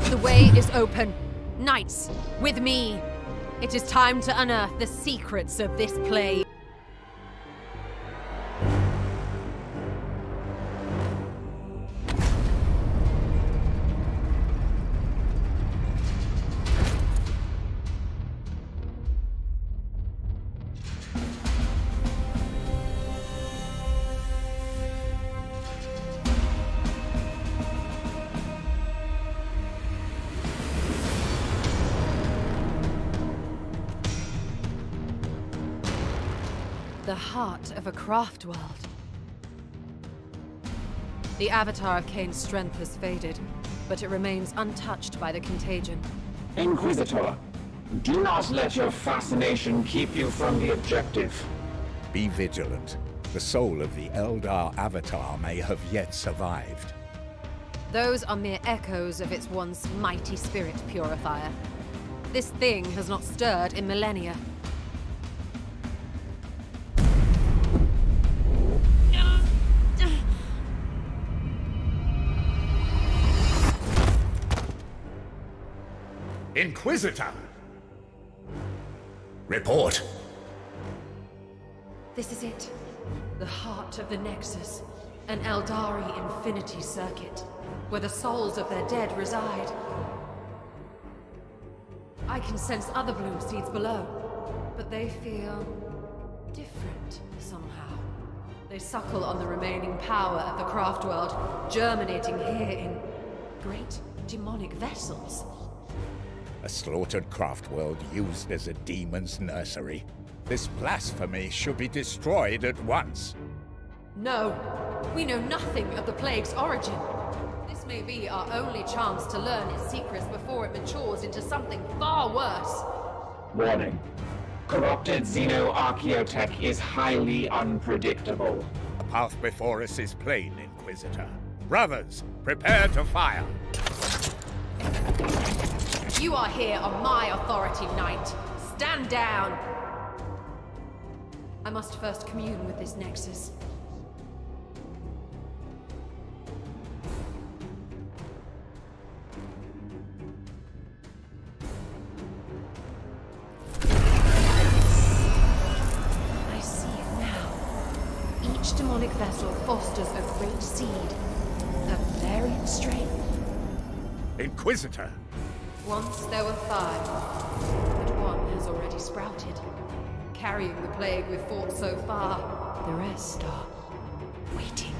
The way is open. Knights, with me. It is time to unearth the secrets of this plague. The heart of a Craftworld. The avatar of Kane's strength has faded, but it remains untouched by the contagion. Inquisitor, do not let your fascination keep you from the objective. Be vigilant. The soul of the Eldar avatar may have yet survived. Those are mere echoes of its once mighty spirit purifier. This thing has not stirred in millennia. Inquisitor! Report! This is it. The heart of the Nexus. An Eldari infinity circuit, where the souls of their dead reside. I can sense other bloom seeds below, but they feel different somehow. They suckle on the remaining power of the Craftworld, germinating here in great demonic vessels. A slaughtered Craftworld used as a demon's nursery. This blasphemy should be destroyed at once. No, we know nothing of the plague's origin. This may be our only chance to learn its secrets before it matures into something far worse. Warning. Corrupted xeno-archaeotech is highly unpredictable. The path before us is plain, Inquisitor. Brothers, prepare to fire! You are here on my authority, Knight. Stand down! I must first commune with this Nexus. I see it now. Each demonic vessel fosters a great seed, a varied strength. Inquisitor! Once there were 5, but one has already sprouted. Carrying the plague we've fought so far, the rest are waiting.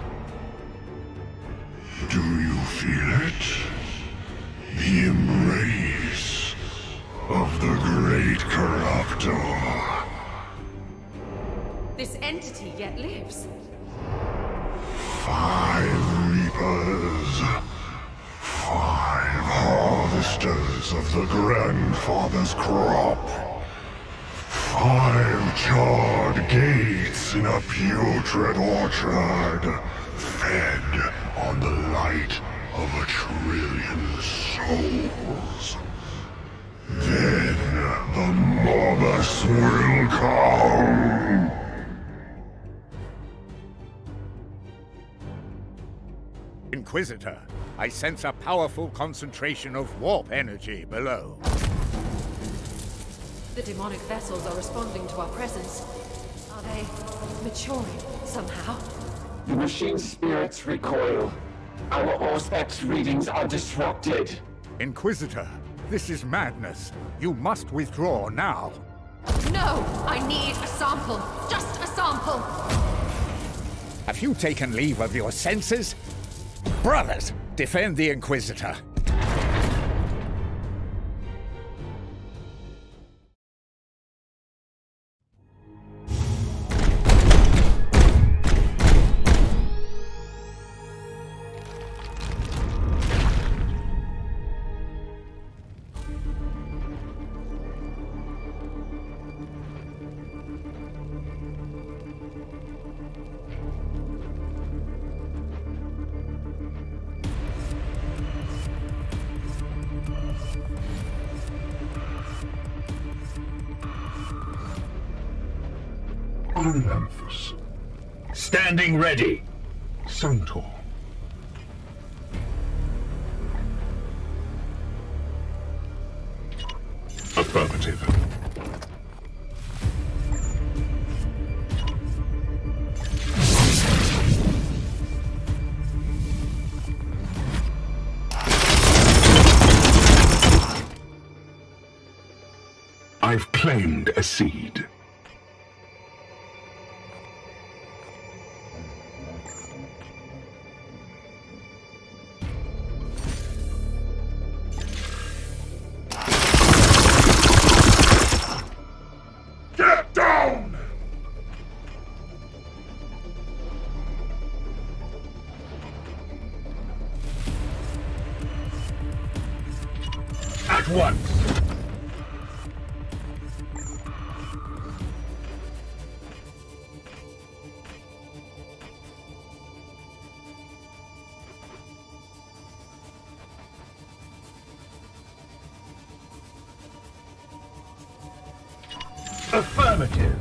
Do you feel it? The embrace of the great corruptor. This entity yet lives. 5 reapers. 5 harvesters of the grandfather's crop. 5 charred gates in a putrid orchard, fed on the light of 1,000,000,000 souls. Then the Mobbus will come. Inquisitor, I sense a powerful concentration of warp energy below. The demonic vessels are responding to our presence. Are they maturing somehow? The machine's spirits recoil. Our Auspex readings are disrupted. Inquisitor, this is madness. You must withdraw now. No! I need a sample! Just a sample! Have you taken leave of your senses? Brothers, defend the Inquisitor. Memphis. Standing ready. Centaur. Affirmative. I've claimed a seed. Get down! At once! Affirmative.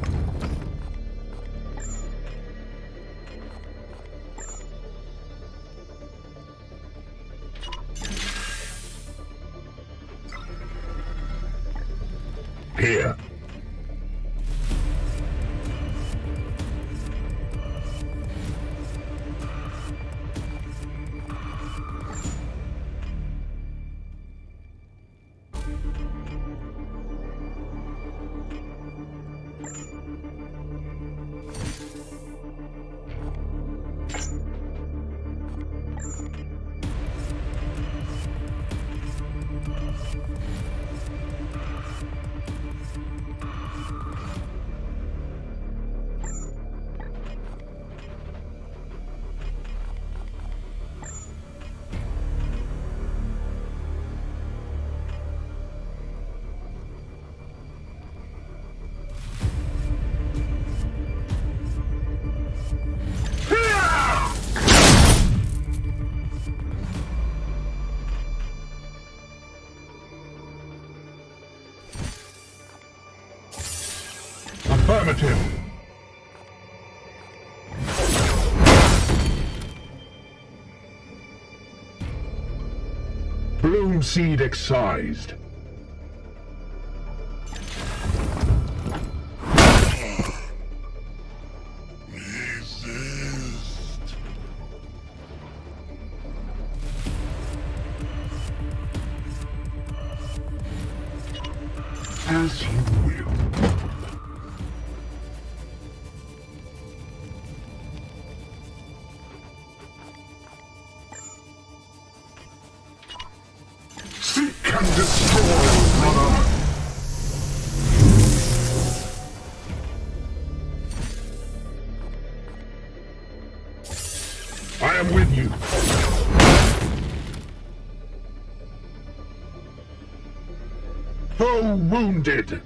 Here. Affirmative. Bloom seed excised. Resist. As you will. Seek and destroy, brother! I am with you. Foe wounded!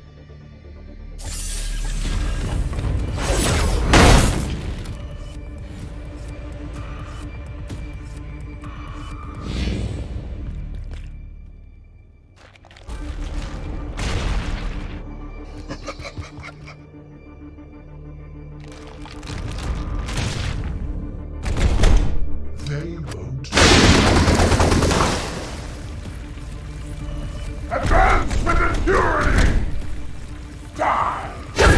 They won't. Advance with impurity! Die!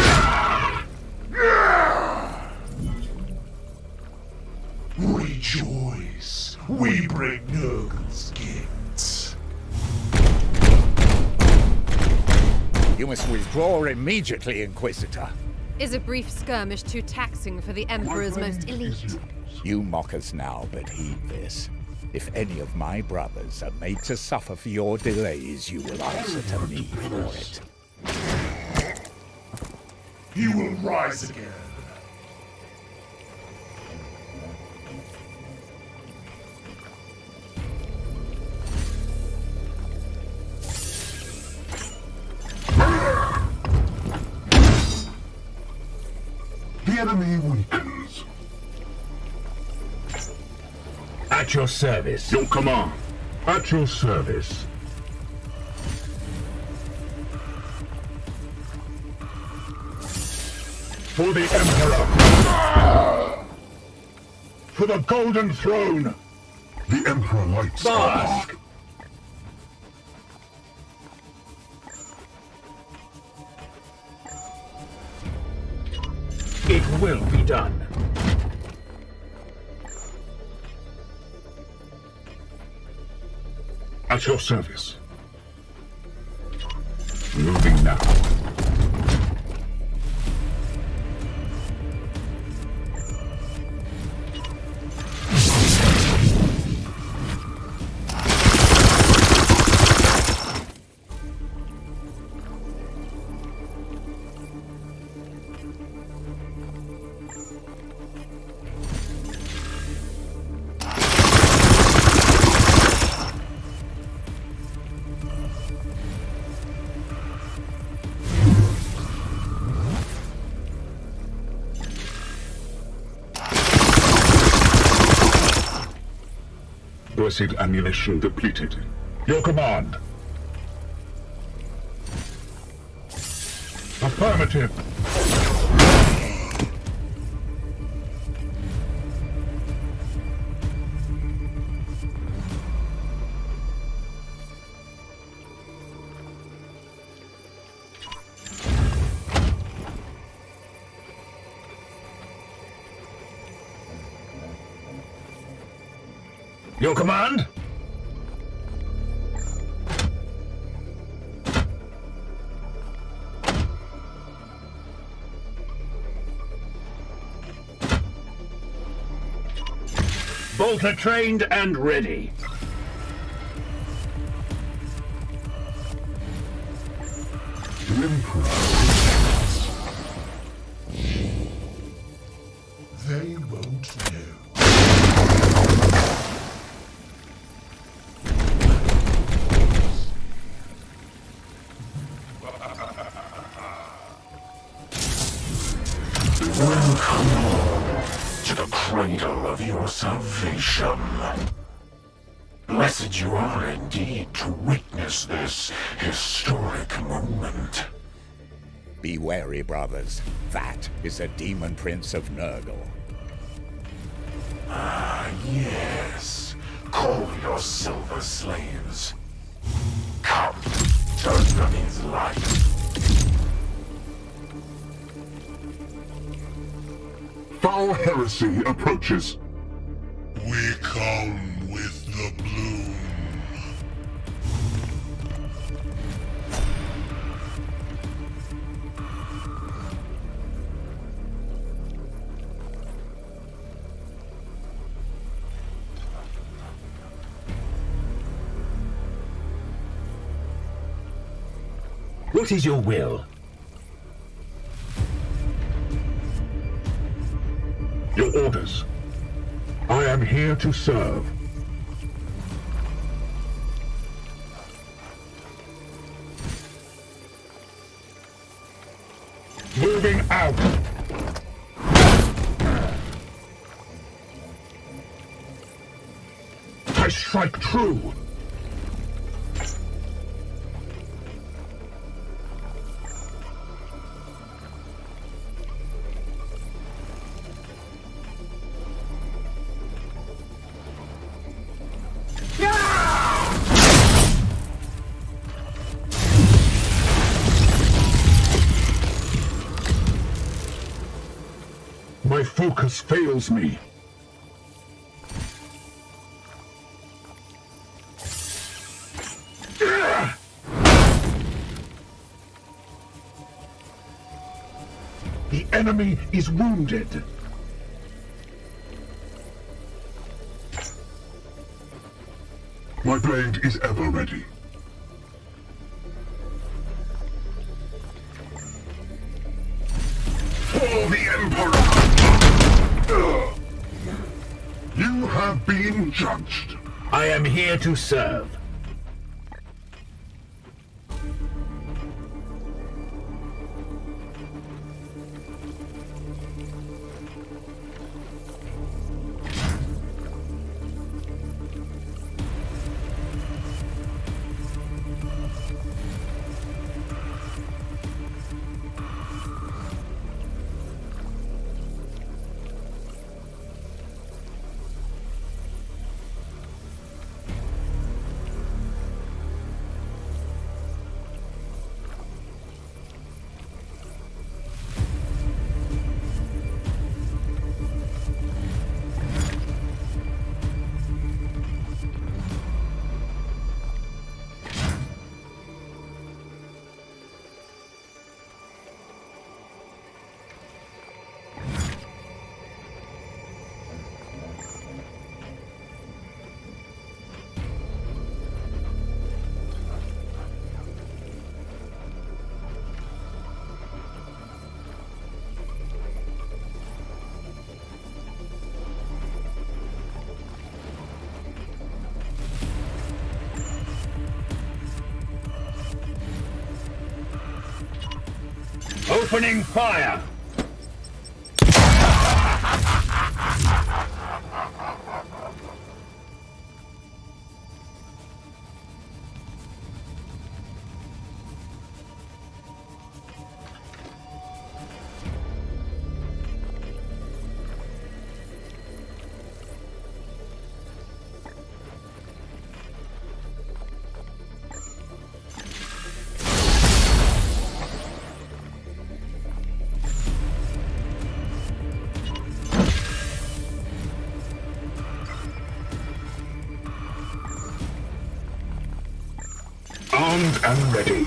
Rejoice! We bring Nurgle's gifts. You must withdraw immediately, Inquisitor. Is a brief skirmish too taxing for the Emperor's most elite? You mock us now, but heed this. If any of my brothers are made to suffer for your delays, you will answer to me for it. He will rise again. The enemy weakens. At your service. Your command. At your service. For the Emperor. For the Golden Throne. The Emperor lights. Bask. will be done. At your service. Moving now. Blessed ammunition depleted. Your command. Affirmative. Your command? Bolter trained and ready. They won't know. Welcome to the cradle of your salvation. Blessed you are indeed to witness this historic moment. Be wary, brothers. That is a demon prince of Nurgle. Ah, yes. Call your silver slaves. Come, turn them his life. Foul heresy approaches. We come with the bloom. What is your will? Your orders. I am here to serve. Moving out. I strike true. My focus fails me. The enemy is wounded. My blade is ever ready. For the Emperor! You have been judged. I am here to serve. Opening fire! Armed and ready.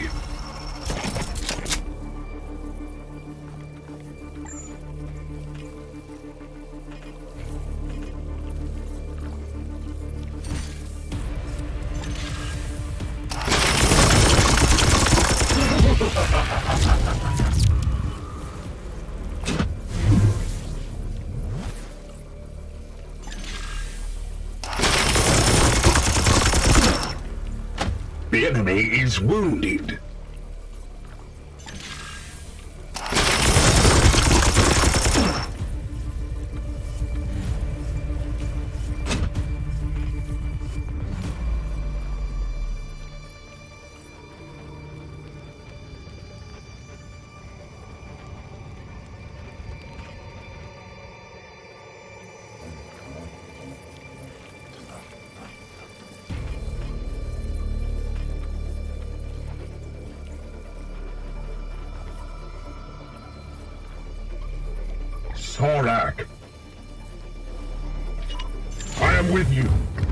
The enemy is wounded. Sorak, I am with you.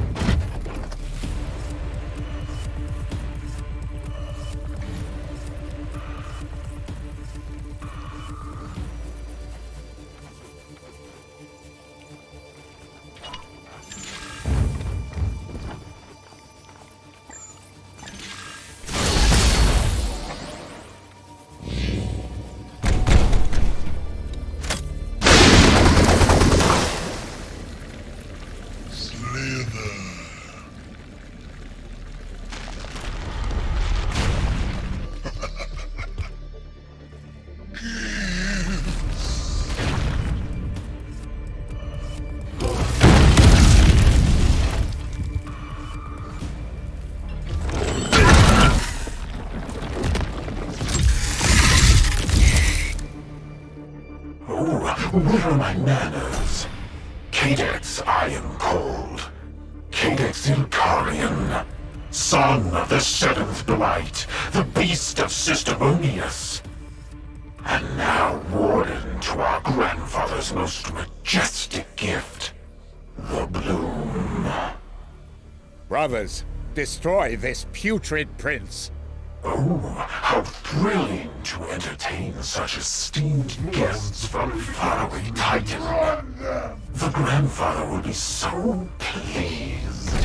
What are my manners? Kadex I am called. Kadex Ilkarion, son of the seventh blight, the beast of Systemonius. And now warden to our grandfather's most majestic gift, the bloom. Brothers, destroy this putrid prince. Oh, how thrilling to entertain such esteemed guests from faraway Titan. The grandfather will be so pleased.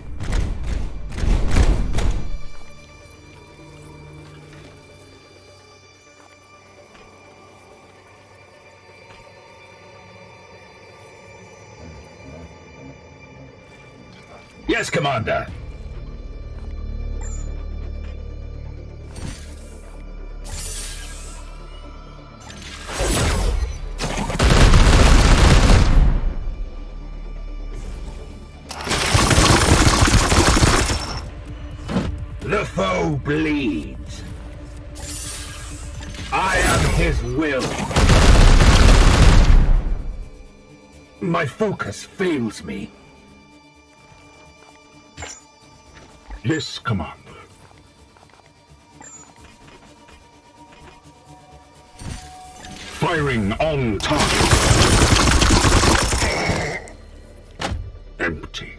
Yes, Commander. The foe bleeds. I am his will. My focus fails me. Yes, Commander. Firing on target. Empty.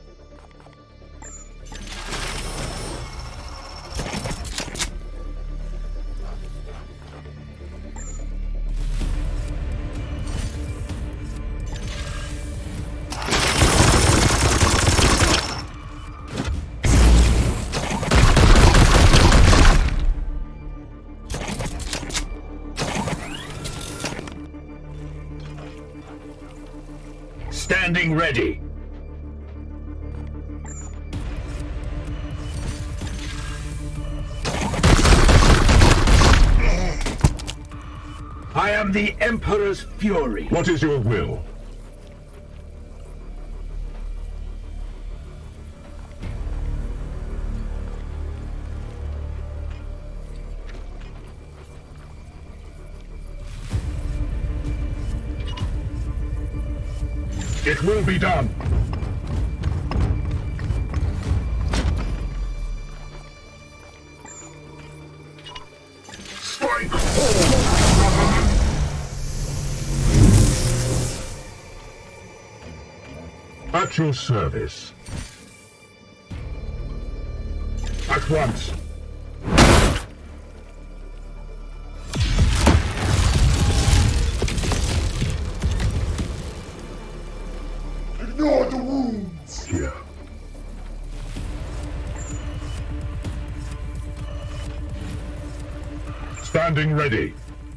Standing ready. I am the Emperor's fury. What is your will? It will be done. Strike hard! At your service. At once. Ignore the wounds! Here. Standing ready.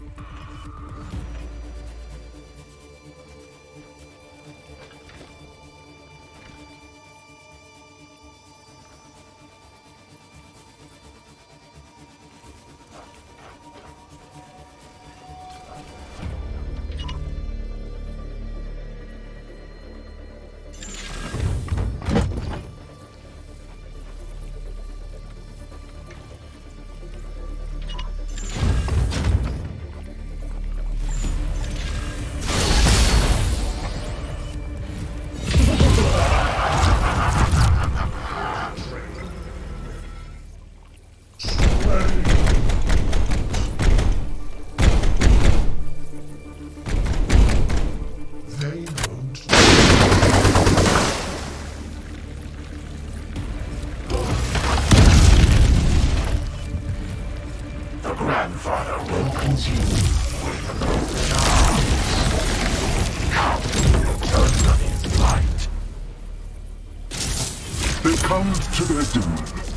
They come to their doom.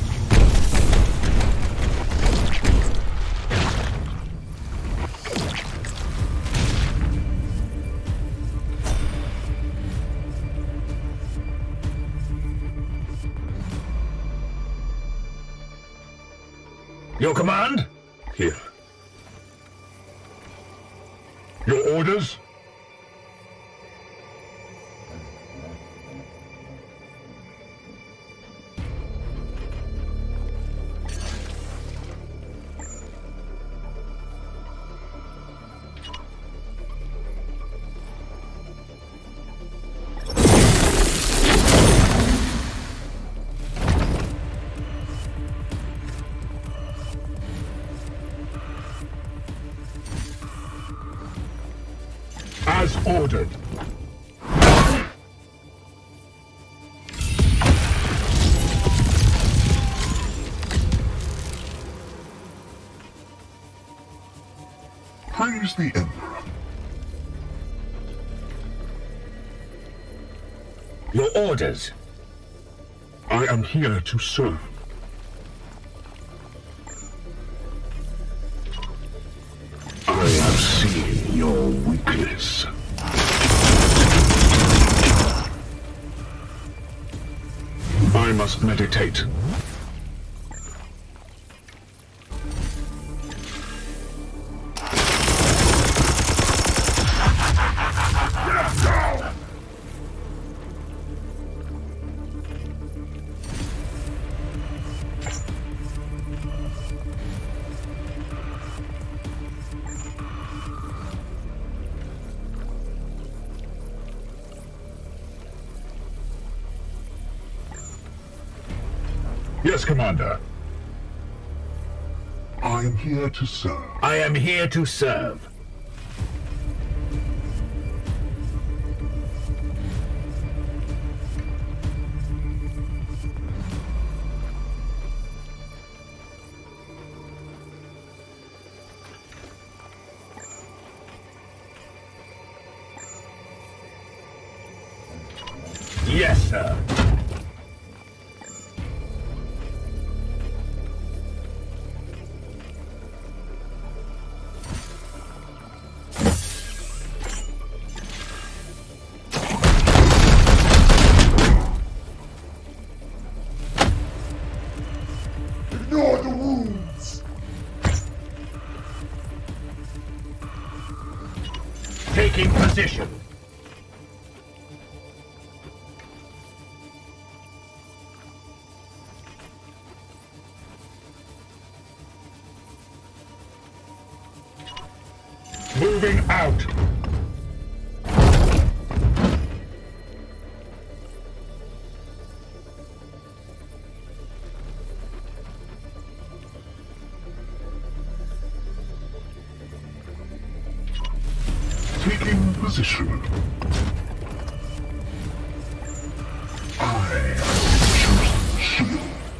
Your command? Here. Your orders? As ordered. Praise the Emperor. Your orders. I am here to serve. I have seen your weakness. I must meditate. Yes, Commander. I am here to serve. I am here to serve. Yes, sir. Ignore the wounds! Taking position. Moving out. Taking position. I am the chosen shield.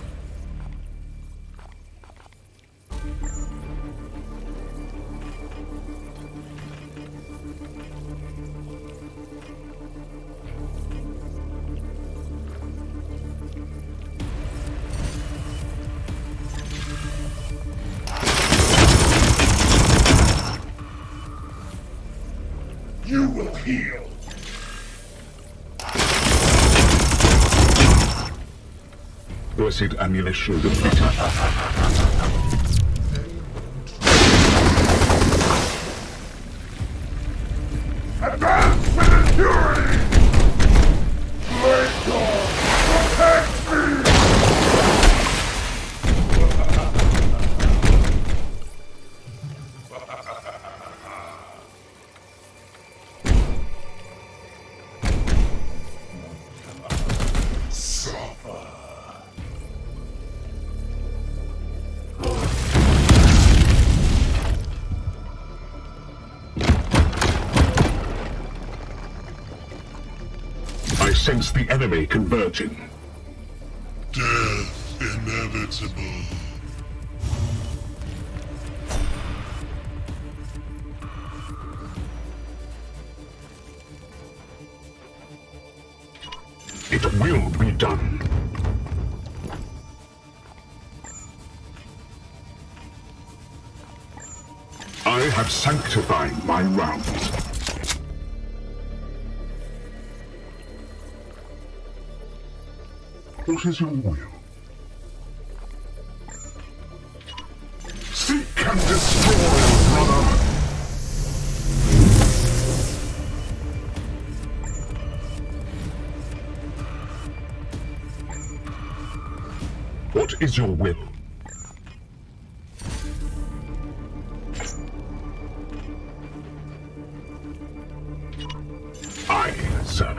You will heal. Blessed ammunition depleted. Advance with fury! Draigo, protect me! I sense the enemy converging. Death inevitable. It will be done. I have sanctified my rounds. What is your will? Seek and destroy, brother! What is your will? Aye, sir.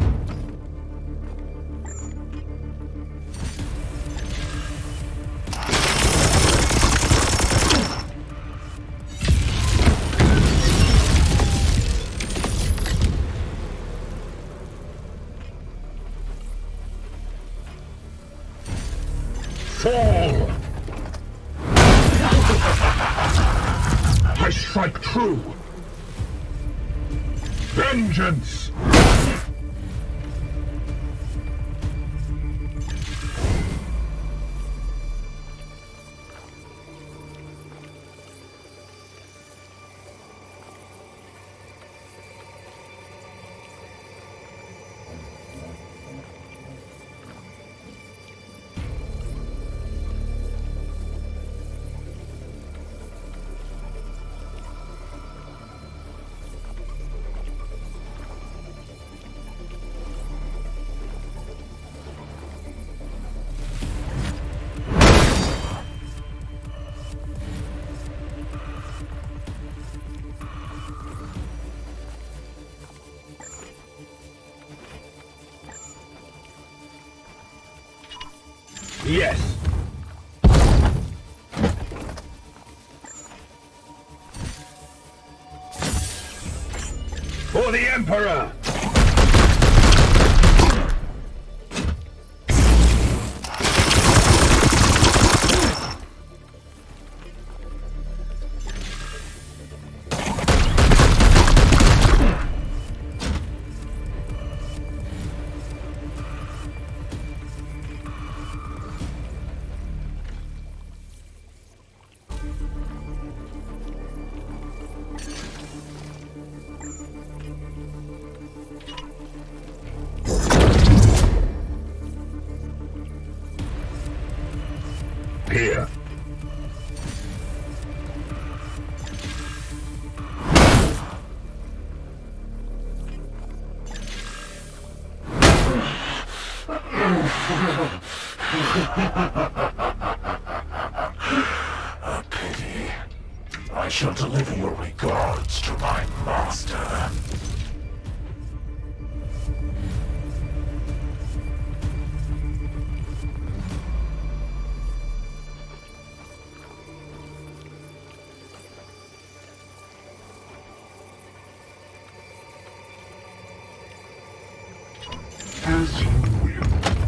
Fall! I strike true! Vengeance! Yes! For the Emperor! Here. shall deliver your regards to my master. As you will.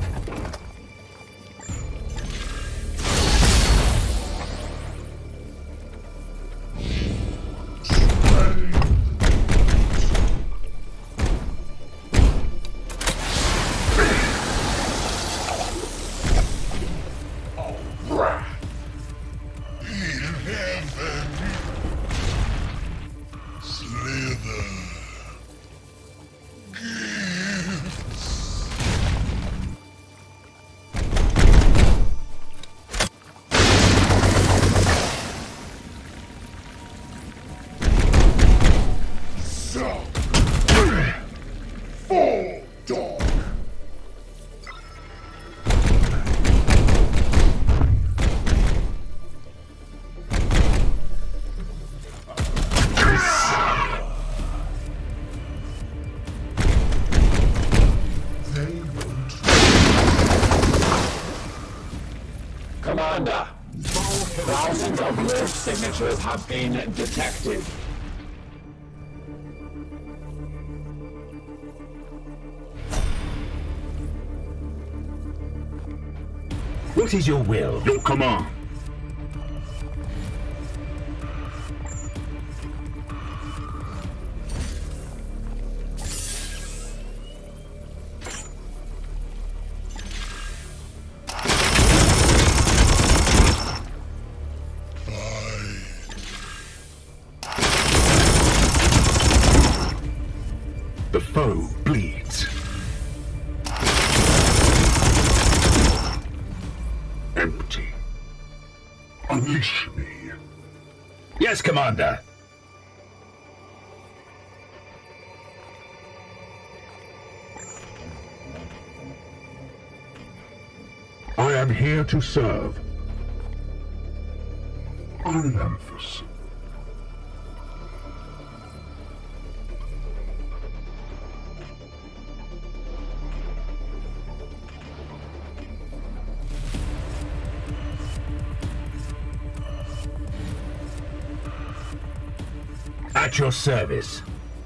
Commander, thousands of lift signatures have been detected. What is your will? Your command. The foe bleeds. Empty. Unleash me. Yes, Commander. I am here to serve. Unanimous. At your service.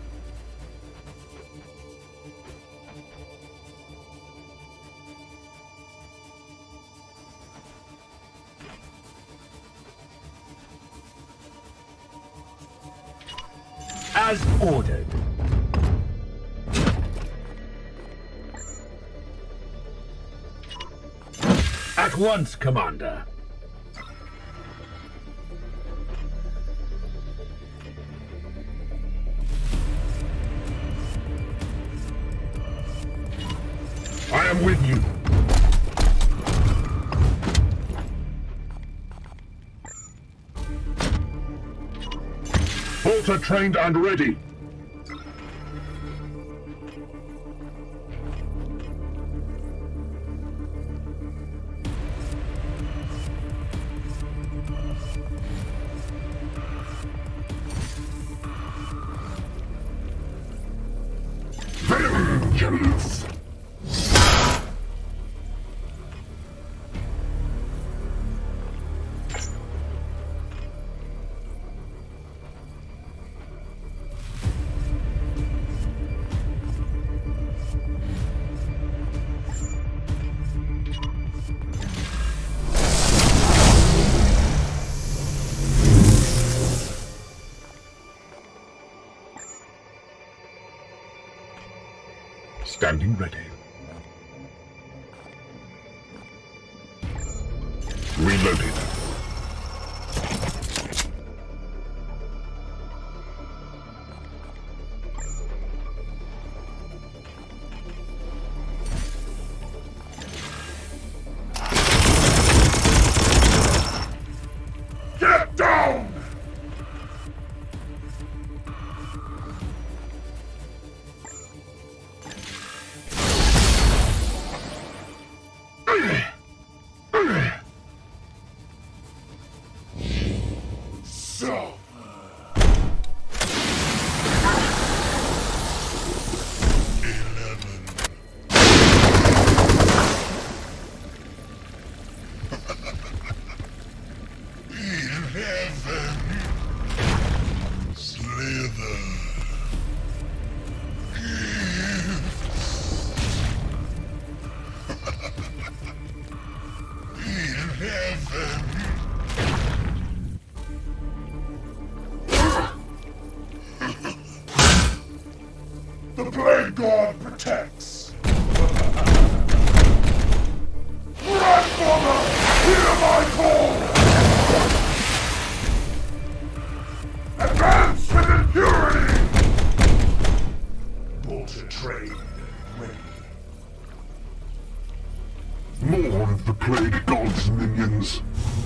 As ordered. At once, Commander. I am with you. Bolter trained and ready. Vengeance! Standing ready. Reloaded. Get down! Suffer. The Blade God protects. Grandfather, hear my call! Advance with impurity! Bolter trained and ready. More of the Plague God's minions.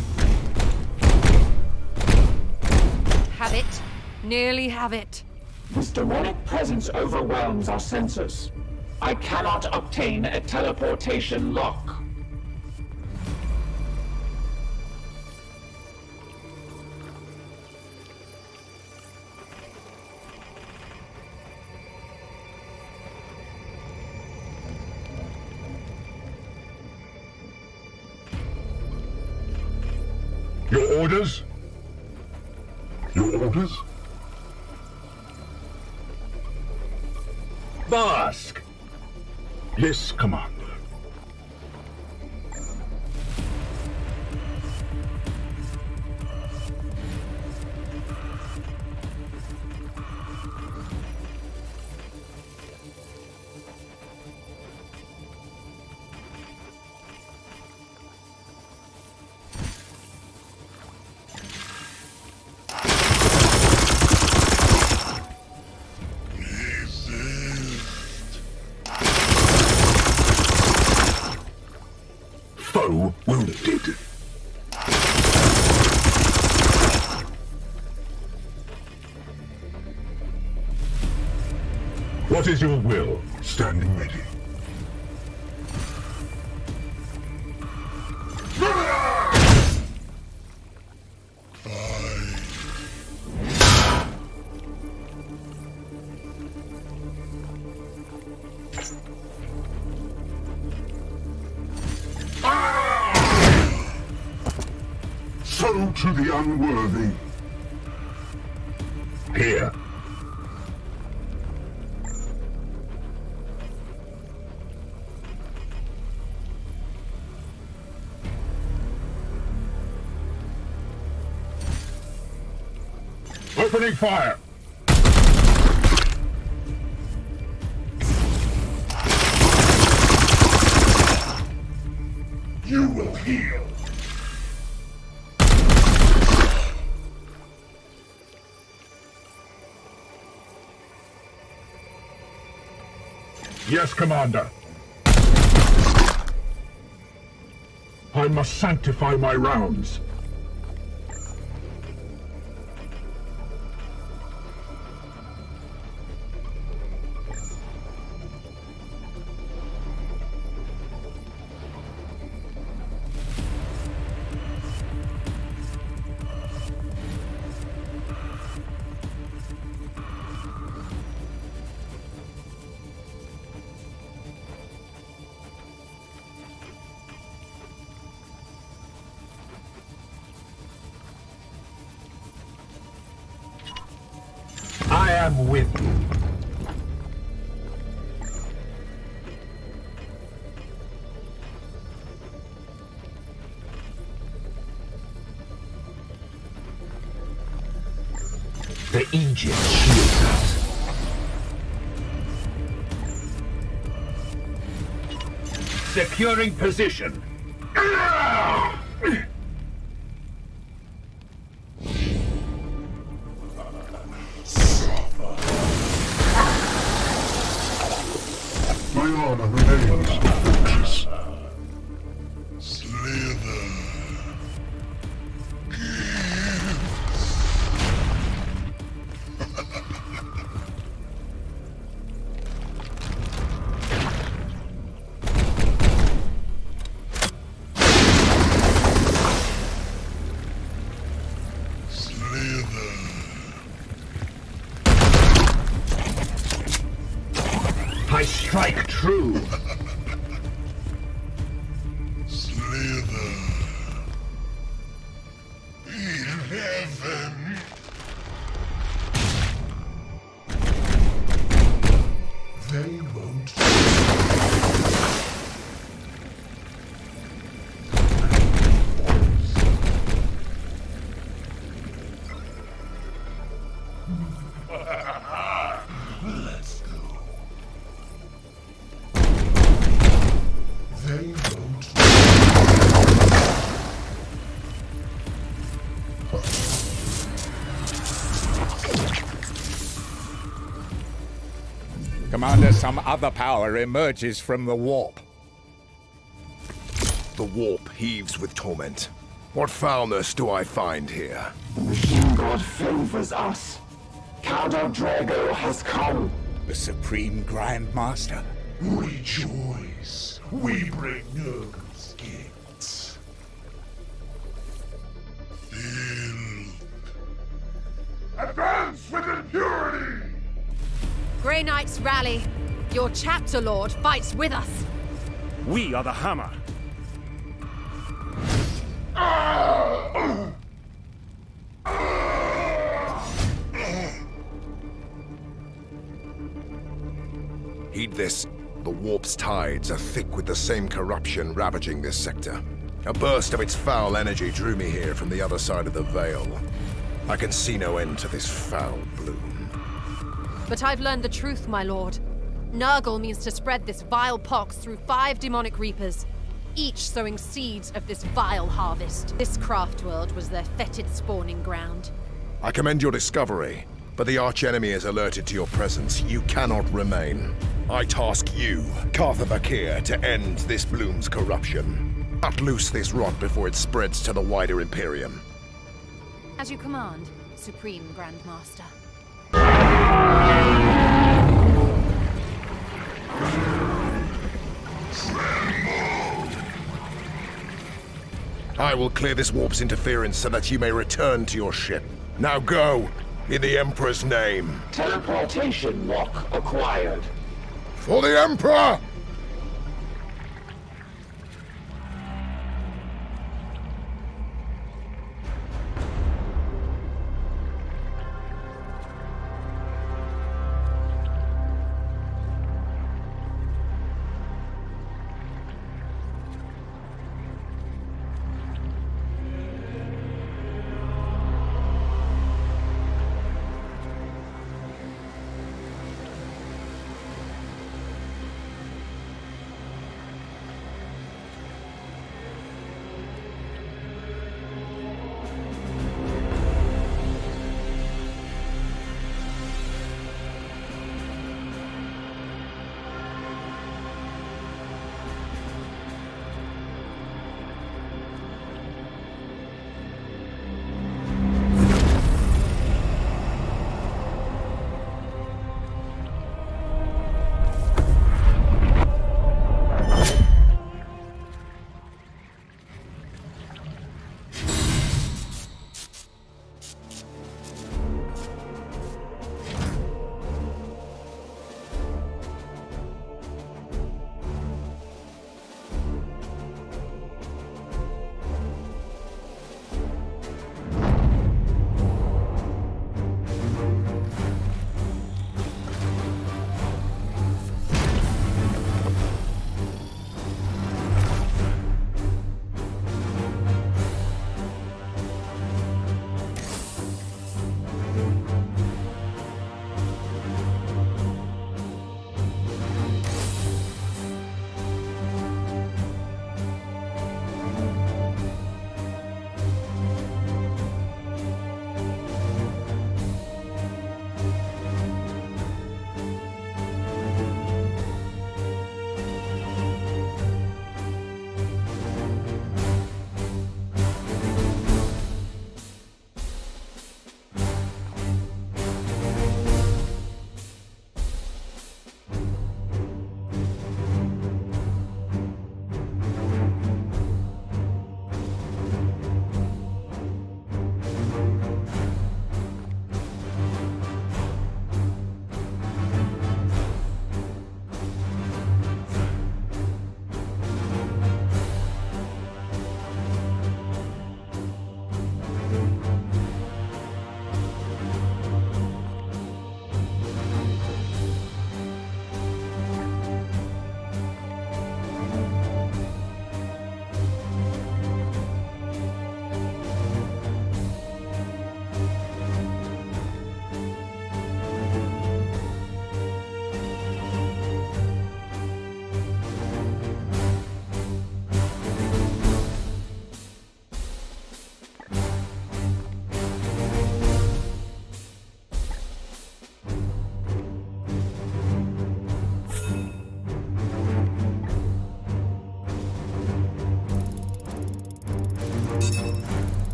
Have it. Nearly have it. This demonic presence overwhelms our senses. I cannot obtain a teleportation lock. Your orders? Your orders? Bask! Yes, Commander. Foe wounded. What is your will? Standing ready. So to the unworthy. Here. Opening fire! You will heal. Yes, Commander. I must sanctify my rounds. I am with you. The Aegis shields us. Securing position. My armor remains the fortress. Slither. I strike true. Slither. In heaven. They won't. Commander, some other power emerges from the warp. The warp heaves with torment. What foulness do I find here? The machine god favors us. Kaldor Draigo has come. The Supreme Grandmaster. Rejoice. We bring no gifts. Filled. Advance with impurity! Grey Knights rally. Your chapter lord fights with us. We are the hammer. Heed this. The warp's tides are thick with the same corruption ravaging this sector. A burst of its foul energy drew me here from the other side of the Veil. I can see no end to this foul bloom. But I've learned the truth, my lord. Nurgle means to spread this vile pox through 5 demonic reapers, each sowing seeds of this vile harvest. This Craftworld was their fetid spawning ground. I commend your discovery, but the archenemy is alerted to your presence. You cannot remain. I task you, Cartha Bakir, to end this bloom's corruption. Cut loose this rot before it spreads to the wider Imperium. As you command, Supreme Grandmaster. I will clear this warp's interference so that you may return to your ship. Now go, in the Emperor's name. Teleportation lock acquired. For the Emperor!